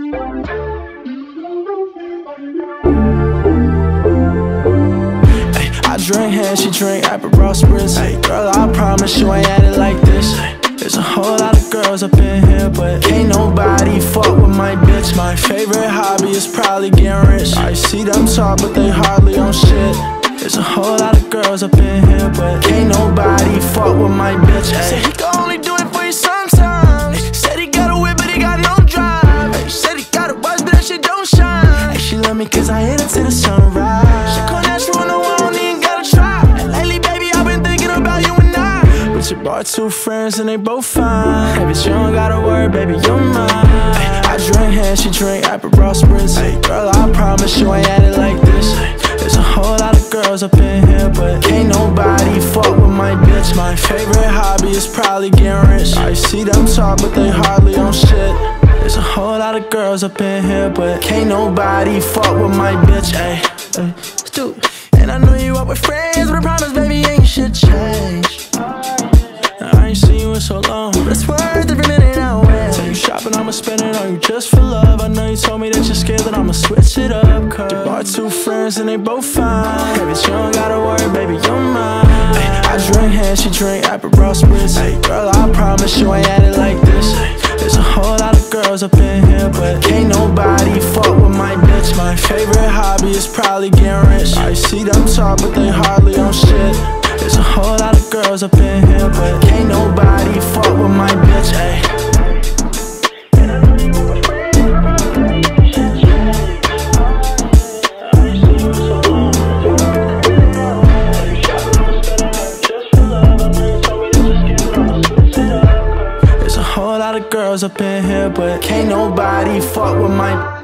I drink hand, she drink Aperol Spritz. Ay, girl, I promise you ain't at it like this. There's a whole lot of girls up in here, but ain't nobody fuck with my bitch. My favorite hobby is probably getting rich. I see them talk, but they hardly on shit. There's a whole lot of girls up in here, but ain't nobody fuck with my bitch. Ay. Said he can only do it for you sometimes. Ay. Said he got a whip, but he got no drive. Ay. Said he got a watch, but that shit don't shine. Ay. She love me cause I hit her to the sunrise. She call natural on the wall, don't even gotta try. And lately, baby, I've been thinking about you and I. But you brought two friends and they both fine. Hey, bitch, you don't gotta worry, baby, you're mine. Ay. I drink hand, she drink Aperol Spritz. Ay. Girl, I promise you ain't at it like this. Ay. There's a whole lot of girls up in here, but ain't nobody fuck with my bitch. My favorite hobby is probably getting rich. I see them talk, but they hardly on shit. There's a whole lot of girls up in here, but can't nobody fuck with my bitch. Ay, ay, stupid. And I know you up with friends, but I promise, baby, ain't shit change. I ain't seen you in so long, but it's worth every minute I win. Take you shopping, I'ma spend it on you just for love. I know you told me that you're scared that I'ma switch it up, cause you brought two friends and they both fine. Hey, bitch, you don't gotta worry, baby, you're mine. Ay, I drink hand, she drink Aperol Spritz. Ay, girl, I promise you ain't at it like this. Ay, there's a whole lot of girls up in here, but ain't nobody fuck with my bitch. My favorite hobby is probably getting rich. I see them talk, but they hardly on shit. There's a whole lot of girls up in here, but ain't nobody fuck with my bitch. Ay. Girls up in here, but can't nobody fuck with my